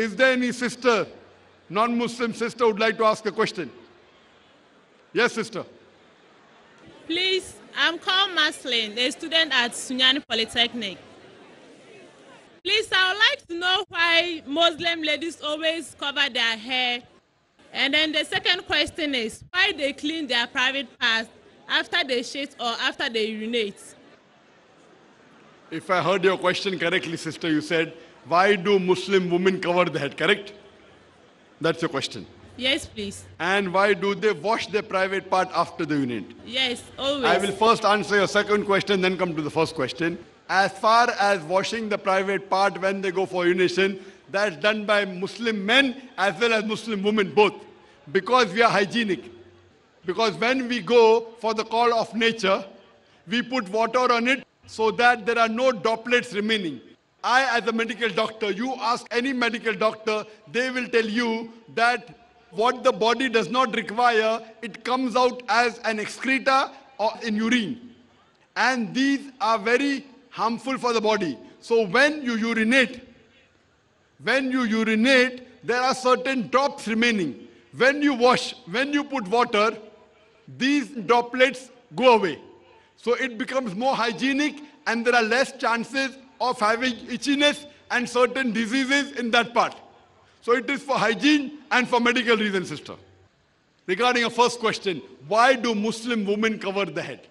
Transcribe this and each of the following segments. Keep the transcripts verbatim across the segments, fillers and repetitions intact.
Is there any sister, non-Muslim sister, would like to ask a question? Yes, sister. Please, I'm called Maslin, a student at Sunyani Polytechnic. Please, I would like to know why Muslim ladies always cover their hair. And then the second question is, why they clean their private parts after they shit or after they urinate? If I heard your question correctly, sister, you said, why do Muslim women cover the head, correct? That's your question. Yes, please. And why do they wash their private part after they urinate? Yes, always. I will first answer your second question, then come to the first question. As far as washing the private part when they go for urination, that's done by Muslim men as well as Muslim women, both. Because we are hygienic. Because when we go for the call of nature, we put water on it so that there are no droplets remaining. I, as a medical doctor, you ask any medical doctor, they will tell you that what the body does not require, it comes out as an excreta or in urine. And these are very harmful for the body. So when you urinate, when you urinate, there are certain drops remaining. When you wash, when you put water, these droplets go away. So it becomes more hygienic and there are less chances of having itchiness and certain diseases in that part. So it is for hygiene and for medical reasons, sister. Regarding your first question, why do Muslim women cover the head?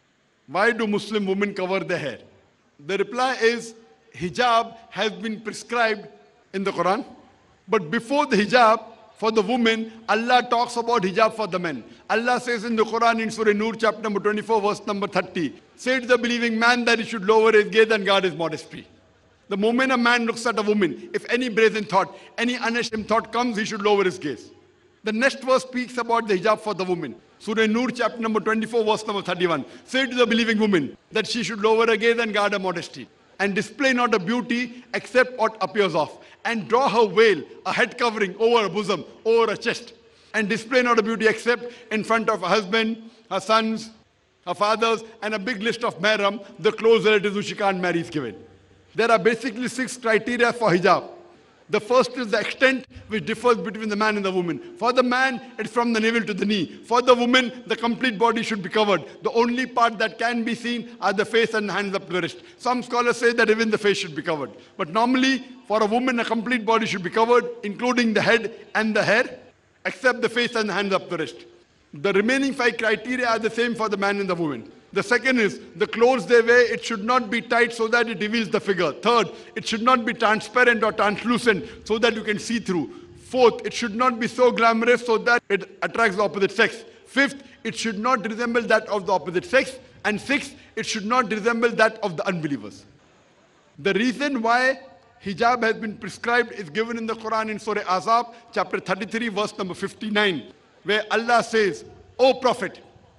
Why do Muslim women cover the hair? The reply is, hijab has been prescribed in the Quran. But before the hijab, for the women, Allah talks about hijab for the men. Allah says in the Quran in Surah Nur, chapter number twenty-four, verse number thirty, say to the believing man that he should lower his gaze and guard his modesty. The moment a man looks at a woman, if any brazen thought, any unashamed thought comes, he should lower his gaze. The next verse speaks about the hijab for the woman. Surah Nur, chapter number twenty-four, verse number thirty-one. Say to the believing woman that she should lower her gaze and guard her modesty, and display not her beauty except what appears off, and draw her veil, a head covering, over her bosom, over her chest, and display not her beauty except in front of her husband, her sons, her fathers, and a big list of mahram, the close relatives who she can't marry is given. There are basically six criteria for hijab. The first is the extent which differs between the man and the woman. For the man, it's from the navel to the knee. For the woman, the complete body should be covered. The only part that can be seen are the face and hands up to the wrist. Some scholars say that even the face should be covered. But normally, for a woman, a complete body should be covered, including the head and the hair, except the face and the hands up to the wrist. The remaining five criteria are the same for the man and the woman. The second is, the clothes they wear, it should not be tight so that it reveals the figure. Third, it should not be transparent or translucent so that you can see through. Fourth, it should not be so glamorous so that it attracts the opposite sex. Fifth, it should not resemble that of the opposite sex. And sixth, it should not resemble that of the unbelievers. The reason why hijab has been prescribed is given in the Quran in Surah Ahzab, chapter thirty-three, verse number fifty-nine, where Allah says, O Prophet,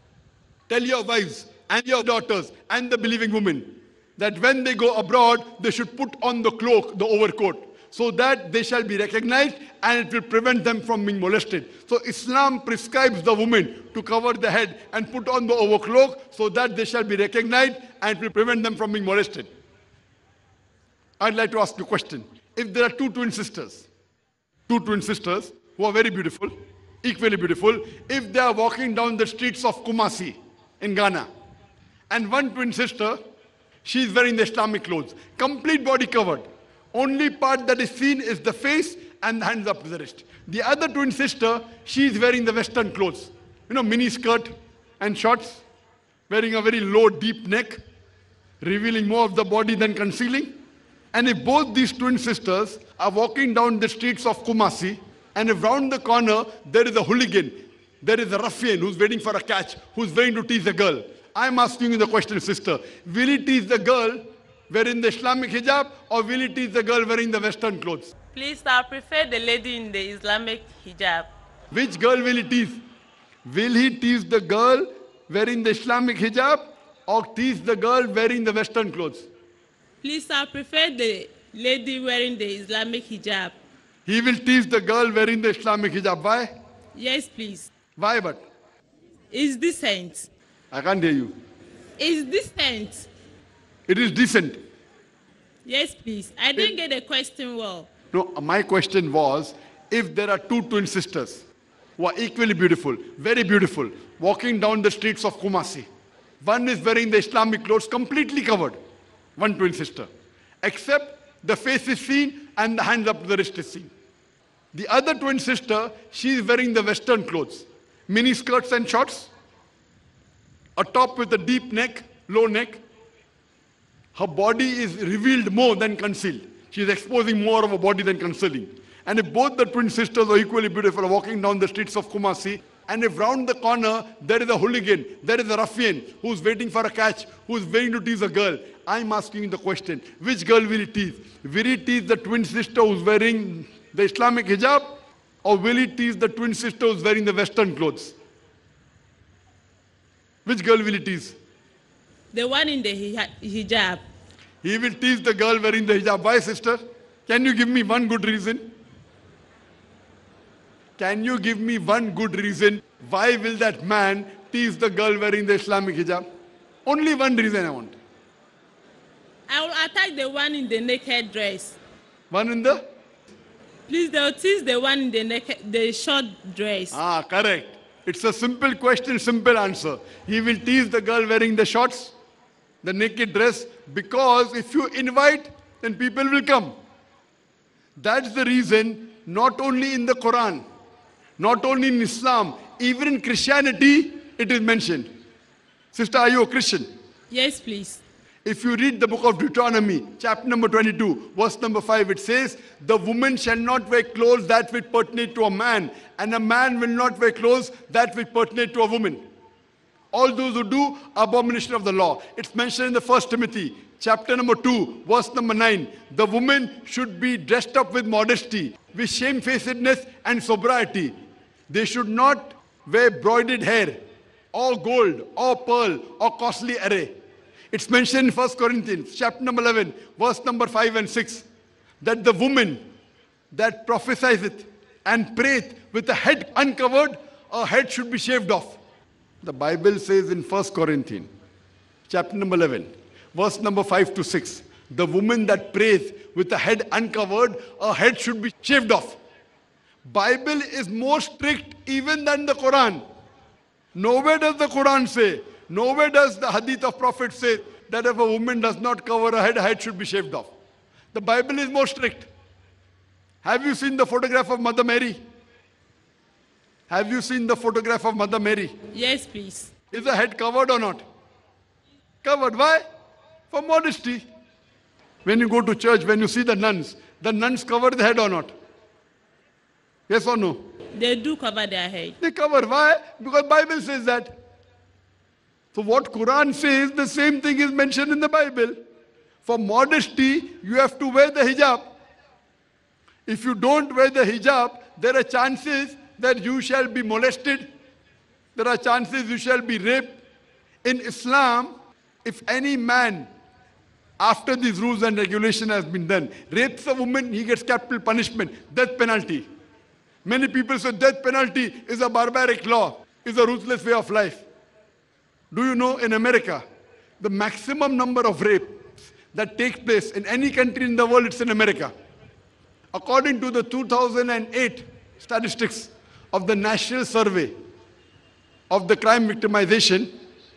tell your wives and your daughters and the believing women that when they go abroad, they should put on the cloak, the overcoat, so that they shall be recognized and it will prevent them from being molested. So Islam prescribes the woman to cover the head and put on the overcloak so that they shall be recognized and it will prevent them from being molested. I'd like to ask you a question. If there are two twin sisters, two twin sisters who are very beautiful, equally beautiful, if they are walking down the streets of Kumasi in Ghana, and one twin sister, she is wearing the Islamic clothes, complete body covered. Only part that is seen is the face and the hands up to the wrist. The other twin sister, she is wearing the Western clothes. You know, mini skirt and shorts, wearing a very low, deep neck, revealing more of the body than concealing. And if both these twin sisters are walking down the streets of Kumasi, and if round the corner there is a hooligan, there is a ruffian who's waiting for a catch, who's waiting to tease a girl, I'm asking you the question, sister, will he tease the girl wearing the Islamic hijab or will he tease the girl wearing the Western clothes? Please, I prefer the lady in the Islamic hijab. Which girl will he tease? Will he tease the girl wearing the Islamic hijab or tease the girl wearing the Western clothes? Please, I prefer the lady wearing the Islamic hijab. He will tease the girl wearing the Islamic hijab. Why? Yes, please. Why but? It's decent. I can't hear you. It's decent. It is decent. Yes, please. I didn't it, get the question well. No, my question was, if there are two twin sisters who are equally beautiful, very beautiful, walking down the streets of Kumasi, one is wearing the Islamic clothes completely covered, one twin sister, except the face is seen and the hands up to the wrist is seen. The other twin sister, she is wearing the Western clothes, mini skirts and shorts, a top with a deep neck, low neck. Her body is revealed more than concealed. She is exposing more of her body than concealing. And if both the twin sisters are equally beautiful, walking down the streets of Kumasi, and if round the corner there is a hooligan, there is a ruffian who's waiting for a catch, who's waiting to tease a girl, I'm asking the question, which girl will he tease? Will he tease the twin sister who's wearing the Islamic hijab, or will he tease the twin sister who's wearing the Western clothes? Which girl will he tease? The one in the hij- hijab. He will tease the girl wearing the hijab. Why, sister? Can you give me one good reason? Can you give me one good reason why will that man tease the girl wearing the Islamic hijab? Only one reason I want. I will attack the one in the naked dress. One in the? Please, they'll tease the one in the naked, the short dress. Ah, correct. It's a simple question, simple answer. He will tease the girl wearing the shorts, the naked dress, because if you invite, then people will come. That's the reason, not only in the Quran, not only in Islam, even in Christianity, it is mentioned. Sister, are you a Christian? Yes, please. If you read the book of Deuteronomy, chapter number twenty-two, verse number five, it says, the woman shall not wear clothes that which pertain to a man, and a man will not wear clothes that which pertain to a woman. All those who do abomination of the law. It's mentioned in the First Timothy, chapter number two, verse number nine. The woman should be dressed up with modesty, with shamefacedness and sobriety. They should not wear broided hair, or gold, or pearl, or costly array. It's mentioned in First Corinthians, chapter number eleven, verse number five and six, that the woman that prophesieth and prayeth with the head uncovered, her head should be shaved off. The Bible says in First Corinthians, chapter number eleven, verse number five to six, the woman that prays with the head uncovered, her head should be shaved off. Bible is more strict even than the Quran. Nowhere does the Quran say, nowhere does the hadith of Prophet say that if a woman does not cover her head, her head should be shaved off. The Bible is more strict. Have you seen the photograph of Mother Mary? Have you seen the photograph of Mother Mary? Yes, please. Is the head covered or not? Covered. Why? For modesty. When you go to church, when you see the nuns, the nuns cover the head or not? Yes or no? They do cover their head. They cover. Why? Because Bible says that. So what Quran says, the same thing is mentioned in the Bible. For modesty, you have to wear the hijab. If you don't wear the hijab, there are chances that you shall be molested. There are chances you shall be raped. In Islam, if any man, after these rules and regulation has been done, rapes a woman, he gets capital punishment, death penalty. Many people say death penalty is a barbaric law, is a ruthless way of life. Do you know in America, the maximum number of rapes that takes place in any country in the world, it's in America. According to the two thousand eight statistics of the National Survey of the Crime Victimization,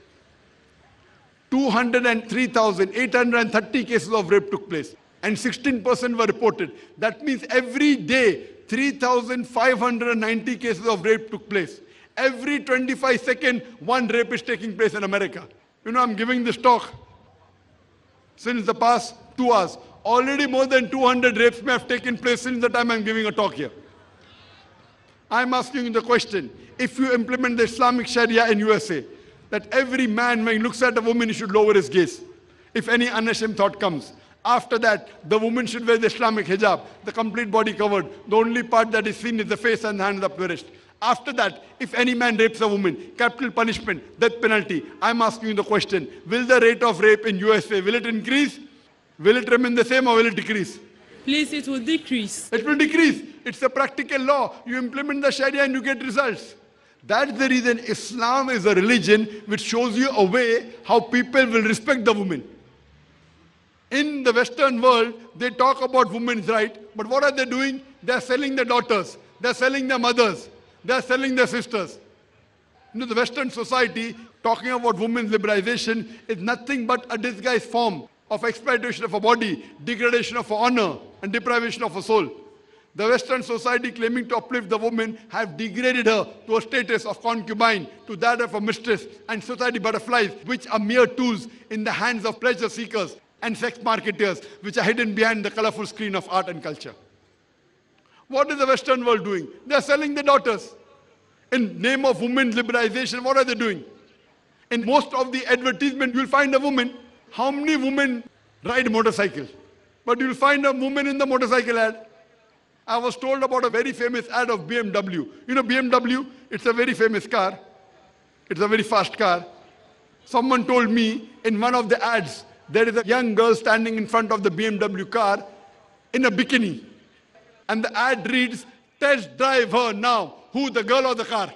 two hundred three thousand eight hundred thirty cases of rape took place and sixteen percent were reported. That means every day, three thousand five hundred ninety cases of rape took place. Every twenty-five seconds, one rape is taking place in America. You know, I'm giving this talk since the past two hours. Already more than two hundred rapes may have taken place since the time I'm giving a talk here. I'm asking you the question, if you implement the Islamic Sharia in U S A, that every man when he looks at a woman, he should lower his gaze. If any unashamed thought comes. After that, the woman should wear the Islamic hijab, the complete body covered. The only part that is seen is the face and the hands up the wrist. After that, if any man rapes a woman, capital punishment, death penalty. I'm asking you the question, will the rate of rape in U S A, will it increase? Will it remain the same or will it decrease? Please, it will decrease. It will decrease. It's a practical law. You implement the Sharia and you get results. That's the reason Islam is a religion which shows you a way how people will respect the woman. In the Western world, they talk about women's rights, but what are they doing? They're selling their daughters, they're selling their mothers, they're selling their sisters. You know, the Western society talking about women's liberalization is nothing but a disguised form of exploitation of a body, degradation of her honor, and deprivation of her soul. The Western society claiming to uplift the woman have degraded her to a status of concubine, to that of a mistress, and society butterflies, which are mere tools in the hands of pleasure seekers and sex marketers, which are hidden behind the colorful screen of art and culture. What is the Western world doing? They are selling their daughters. In name of women's liberalization, what are they doing? In most of the advertisement, you'll find a woman. How many women ride a motorcycle? But you'll find a woman in the motorcycle ad. I was told about a very famous ad of B M W. You know B M W? It's a very famous car. It's a very fast car. Someone told me in one of the ads, there is a young girl standing in front of the B M W car in a bikini. And the ad reads, test drive her now. Who, the girl or the car?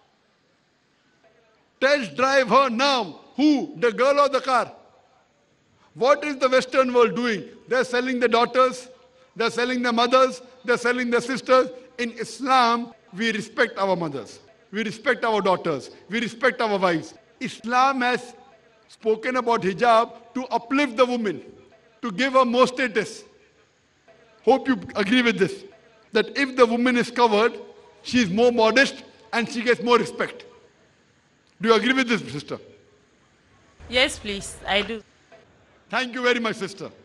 Test drive her now. Who, the girl or the car? What is the Western world doing? They're selling their daughters, they're selling their mothers, they're selling their sisters. In Islam, we respect our mothers, we respect our daughters, we respect our wives. Islam has spoken about hijab to uplift the woman, to give her more status. Hope you agree with this, that if the woman is covered, she is more modest and she gets more respect. Do you agree with this, sister? Yes, please, I do. Thank you very much, sister.